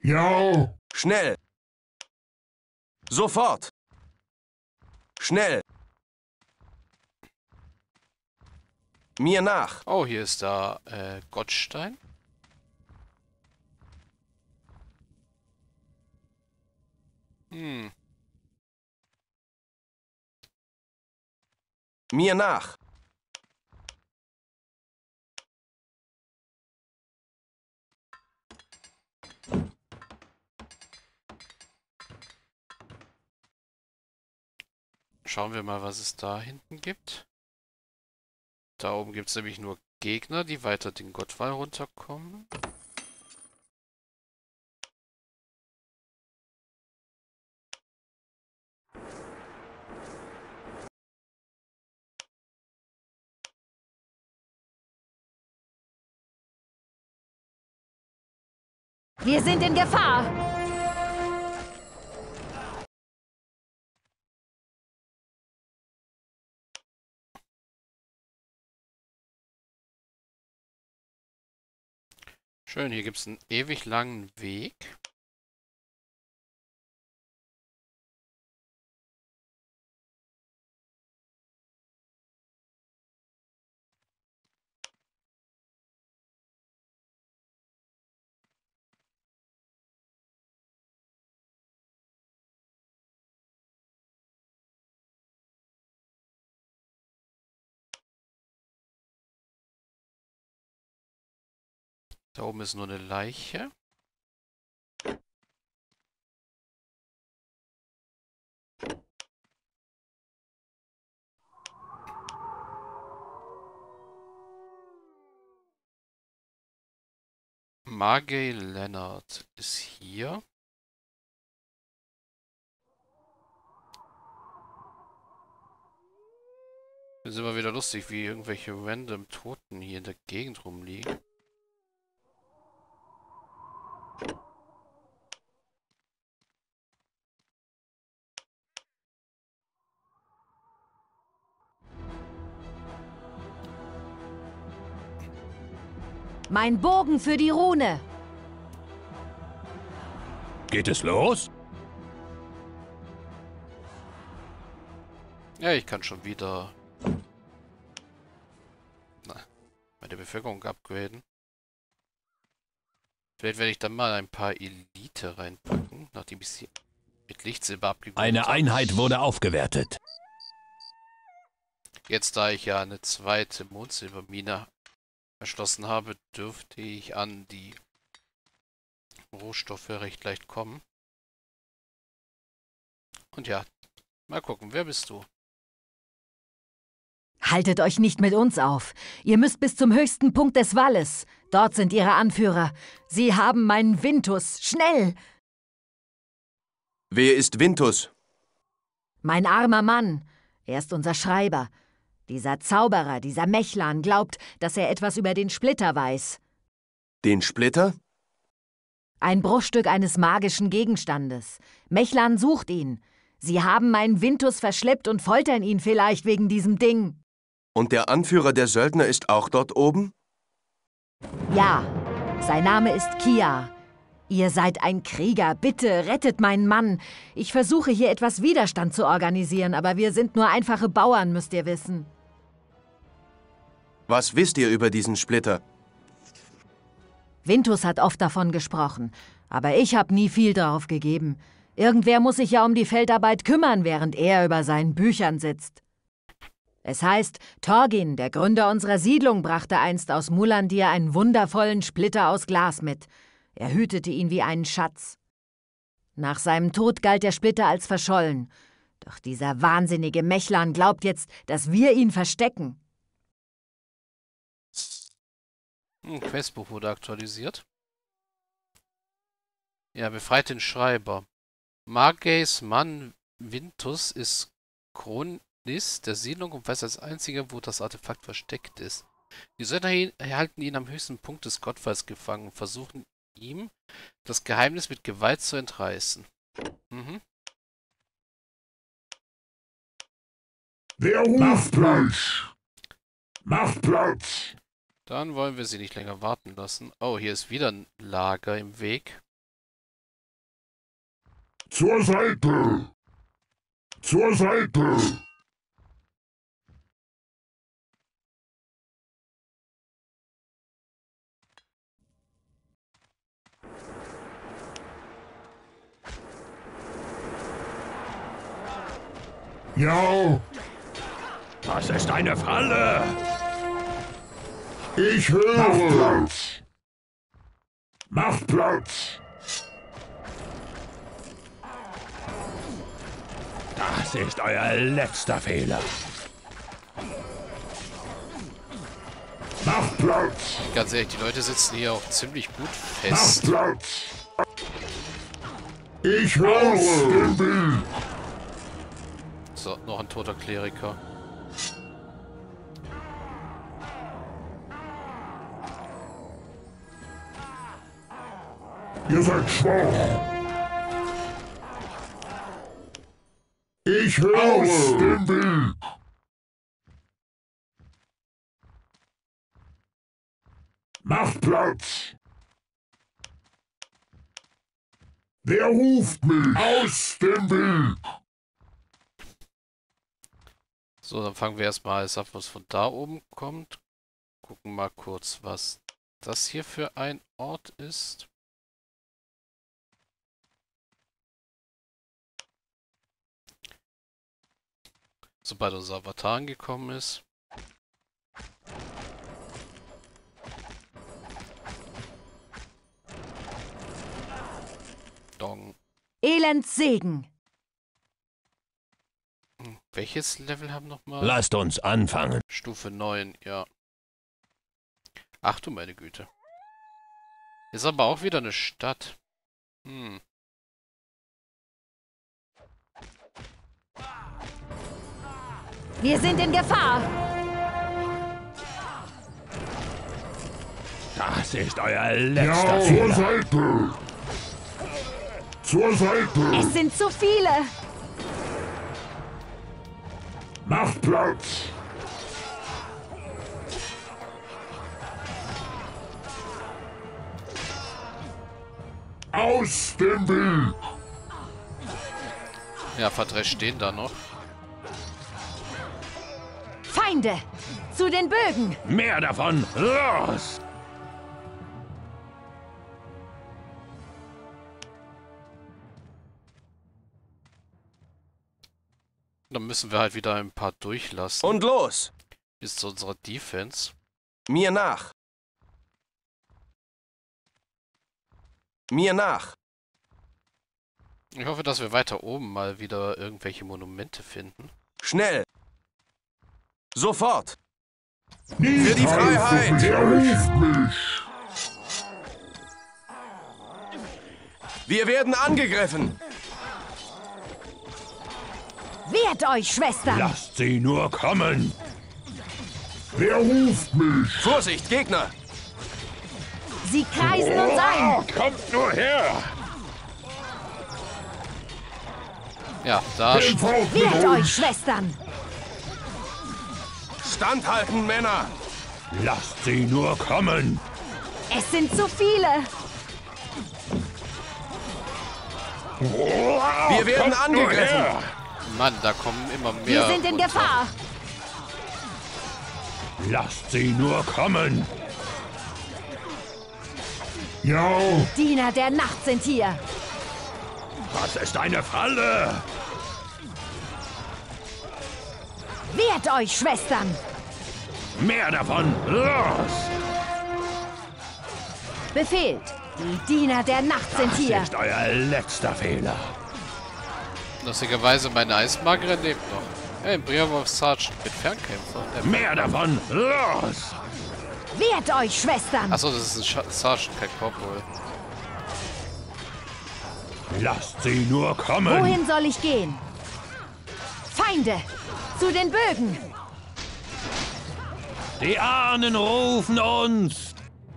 Ja. Schnell! Sofort! Schnell! Mir nach! Oh, hier ist da Gottstein. Hm. Mir nach! Schauen wir mal, was es da hinten gibt. Da oben gibt es nämlich nur Gegner, die weiter den Gottwall runterkommen. Wir sind in Gefahr! Schön, hier gibt es einen ewig langen Weg. Da oben ist nur eine Leiche. Margay Leonard ist hier. Ist immer wieder lustig, wie irgendwelche random Toten hier in der Gegend rumliegen. Mein Bogen für die Rune! Geht es los? Ja, ich kann schon wieder meine Bevölkerung upgraden. Vielleicht werde ich dann mal ein paar Elite reinpacken, nachdem ich sie mit Lichtsilber abgegradet Eine habe. Einheit wurde aufgewertet. Jetzt, da ich ja eine zweite Mondsilbermine erschlossen habe, dürfte ich an die Rohstoffe recht leicht kommen. Und ja, mal gucken, wer bist du? Haltet euch nicht mit uns auf. Ihr müsst bis zum höchsten Punkt des Walles. Dort sind ihre Anführer. Sie haben meinen Vintus. Schnell! Wer ist Vintus? Mein armer Mann. Er ist unser Schreiber. Dieser Zauberer, dieser Mechlan, glaubt, dass er etwas über den Splitter weiß. Den Splitter? Ein Bruchstück eines magischen Gegenstandes. Mechlan sucht ihn. Sie haben meinen Vintus verschleppt und foltern ihn vielleicht wegen diesem Ding. Und der Anführer der Söldner ist auch dort oben? Ja, sein Name ist Kia. Ihr seid ein Krieger. Bitte rettet meinen Mann. Ich versuche hier etwas Widerstand zu organisieren, aber wir sind nur einfache Bauern, müsst ihr wissen. Was wisst ihr über diesen Splitter? Vintus hat oft davon gesprochen, aber ich habe nie viel darauf gegeben. Irgendwer muss sich ja um die Feldarbeit kümmern, während er über seinen Büchern sitzt. Es heißt, Torgin, der Gründer unserer Siedlung, brachte einst aus Mulandir einen wundervollen Splitter aus Glas mit. Er hütete ihn wie einen Schatz. Nach seinem Tod galt der Splitter als verschollen. Doch dieser wahnsinnige Mechlan glaubt jetzt, dass wir ihn verstecken. Questbuch wurde aktualisiert. Ja, befreit den Schreiber. Margays Mann Vintus ist Chronist der Siedlung und weiß als einziger, wo das Artefakt versteckt ist. Die Söldner halten ihn am höchsten Punkt des Gottfalls gefangen und versuchen ihm das Geheimnis mit Gewalt zu entreißen. Mhm. Wer macht Platz? Macht Platz! Dann wollen wir sie nicht länger warten lassen. Oh, hier ist wieder ein Lager im Weg. Zur Seite! Zur Seite! Ja, Das ist eine Falle! ich höre! Macht Platz! Macht Platz! Das ist euer letzter Fehler. Macht Platz! Ganz ehrlich, die Leute sitzen hier auch ziemlich gut Macht fest. Platz! Ich höre den Bild! So, noch ein toter Kleriker. Ihr seid schwach! Ich höre den Bild! Macht Platz! Wer ruft mich? Aus dem Bild! So, dann fangen wir erstmal alles ab, was von da oben kommt. Gucken mal kurz, was das hier für ein Ort ist. Sobald unser Avatar angekommen ist. Dong. Elendssegen. Welches Level haben nochmal? Lasst uns anfangen. Stufe 9, ja. Ach du meine Güte. Ist aber auch wieder eine Stadt. Hm. Wir sind in Gefahr. Das ist euer letzter Ja, zur Fehler. Seite! Zur Seite! Es sind zu viele. Macht Platz! Aus dem Bild! Ja, verdrescht stehen da noch. Feinde. Zu den Bögen. Mehr davon. Los! Dann müssen wir halt wieder ein paar durchlassen. Und los! Bis zu unserer Defense. Mir nach! Mir nach! Ich hoffe, dass wir weiter oben mal wieder irgendwelche Monumente finden. Schnell! Sofort! Nicht Für die Freiheit! Wer ruft mich? Wir werden angegriffen! Wehrt euch, Schwestern. Lasst sie nur kommen. Wer ruft mich? Vorsicht, Gegner! Sie kreisen uns ein. Kommt nur her. Ja, da Kämpft mit Wehrt euch, uns! Schwestern. Standhalten, Männer! Lasst sie nur kommen. Es sind zu viele. Wir werden Kommt nur angegriffen! her. Mann, da kommen immer mehr. Wir sind in runter. Gefahr. Lasst sie nur kommen. Ja, Diener der Nacht sind hier. Das ist eine Falle. Wehrt euch, Schwestern. Mehr davon. Los! Befehlt. Die Diener der Nacht sind Das hier. ist euer letzter Fehler. Lustigerweise, meine Eismagerin lebt noch. Hey, Briarwolf Sergeant mit Fernkämpfer. Mehr davon. Los! Wehrt euch, Schwestern. Achso, das ist ein Sergeant, kein Corporal. Lasst sie nur kommen. Wohin soll ich gehen? Feinde. Zu den Bögen. Die Ahnen rufen uns.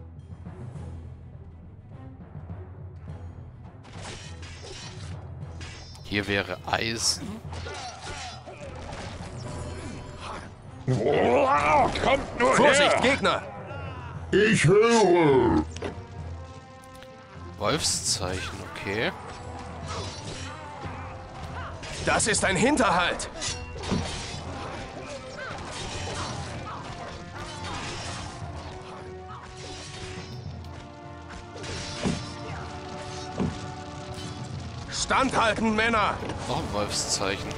Hier wäre Eisen. Kommt nur Vorsicht, her. Gegner! ich höre! Wolfszeichen, okay. Das ist ein Hinterhalt. Standhalten, Männer! Noch ein Wolfszeichen.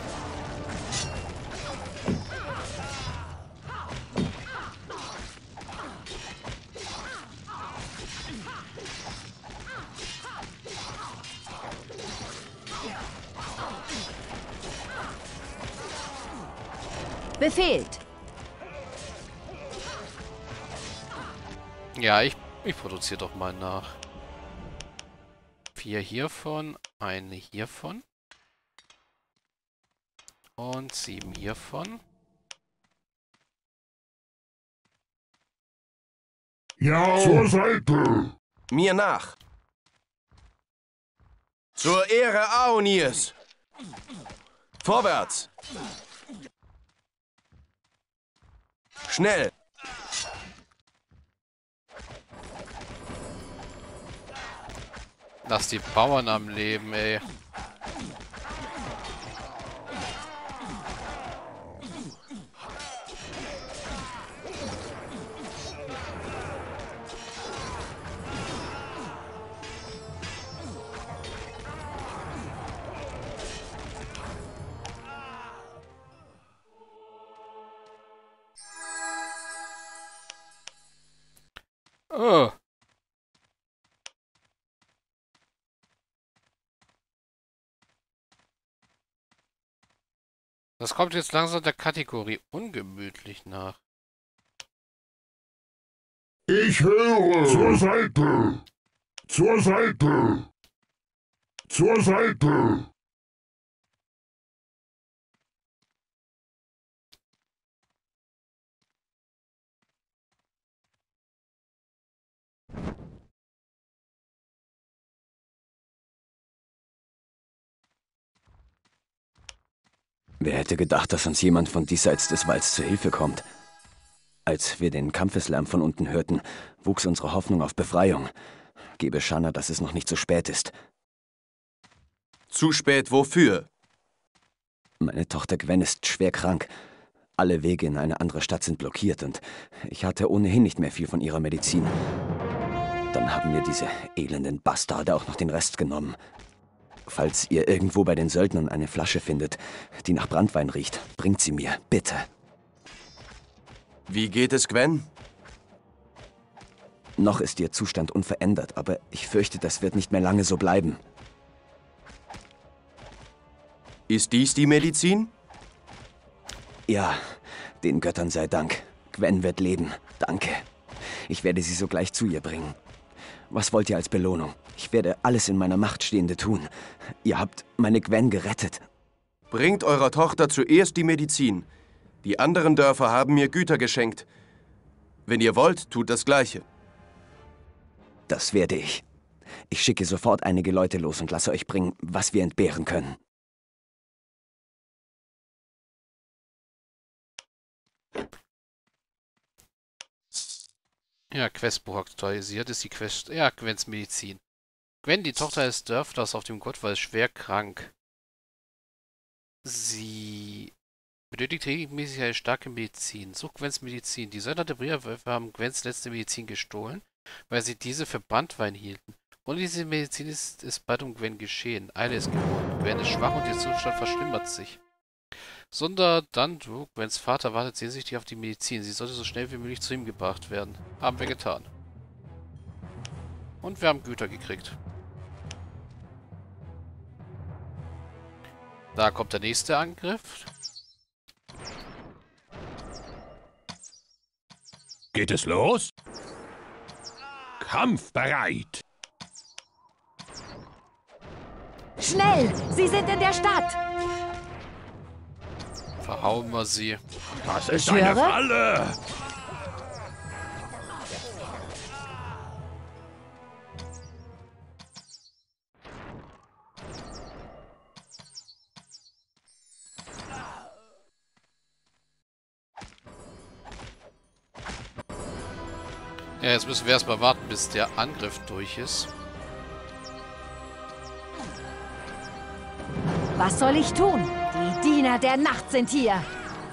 Befehlt. Ja, ich produziere doch mal nach. 4 hiervon, eine hiervon. Und 7 hiervon. Ja, zur Seite. Mir nach. Zur Ehre Aonirs. Vorwärts. Schnell. Lass die Bauern am Leben, ey. Oh. Das kommt jetzt langsam der Kategorie ungemütlich nach. Ich höre. Zur Seite. Zur Seite. Zur Seite. Wer hätte gedacht, dass uns jemand von diesseits des Walds zur Hilfe kommt? Als wir den Kampfeslärm von unten hörten, wuchs unsere Hoffnung auf Befreiung. Gebe Shanna, dass es noch nicht zu spät ist. Zu spät wofür? Meine Tochter Gwen ist schwer krank. Alle Wege in eine andere Stadt sind blockiert und ich hatte ohnehin nicht mehr viel von ihrer Medizin. Dann haben mir diese elenden Bastarde auch noch den Rest genommen. Falls ihr irgendwo bei den Söldnern eine Flasche findet, die nach Branntwein riecht, bringt sie mir, bitte. Wie geht es Gwen? Noch ist ihr Zustand unverändert, aber ich fürchte, das wird nicht mehr lange so bleiben. Ist dies die Medizin? Ja, den Göttern sei Dank. Gwen wird leben. Danke. Ich werde sie sogleich zu ihr bringen. Was wollt ihr als Belohnung? Ich werde alles in meiner Macht Stehende tun. Ihr habt meine Gwen gerettet. Bringt eurer Tochter zuerst die Medizin. Die anderen Dörfer haben mir Güter geschenkt. Wenn ihr wollt, tut das Gleiche. Das werde ich. Ich schicke sofort einige Leute los und lasse euch bringen, was wir entbehren können. Ja, Questbuch aktualisiert ist die Quest. Ja, Gwens Medizin. Gwen, die Tochter des Dörflers auf dem Gottwald, ist schwer krank. Sie benötigt regelmäßig eine starke Medizin. Such Gwens Medizin. Die Söldner der Brierwölfe haben Gwens letzte Medizin gestohlen, weil sie diese für Branntwein hielten. Ohne diese Medizin ist es bald um Gwen geschehen. Eile ist geboren. Gwen ist schwach und ihr Zustand verschlimmert sich. Sunda Dandu, Gwens Vater, wartet sehnsüchtig auf die Medizin. Sie sollte so schnell wie möglich zu ihm gebracht werden. Haben wir getan. Und wir haben Güter gekriegt. Da kommt der nächste Angriff. Geht es los? Kampfbereit! Schnell! Sie sind in der Stadt! Verhauen wir sie. Das ist Ich eine höre. Falle! Ja, jetzt müssen wir erstmal warten, bis der Angriff durch ist. Was soll ich tun? Diener der Nacht sind hier.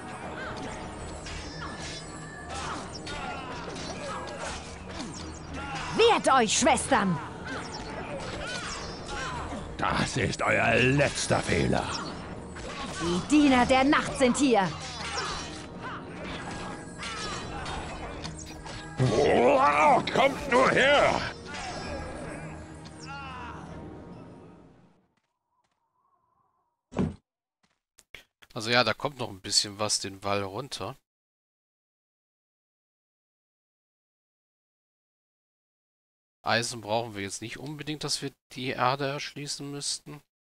Wehrt euch, Schwestern! Das ist euer letzter Fehler. Die Diener der Nacht sind hier. Wow, kommt nur her! Also ja, da kommt noch ein bisschen was den Wall runter. Eisen brauchen wir jetzt nicht unbedingt, dass wir die Erde erschließen müssten.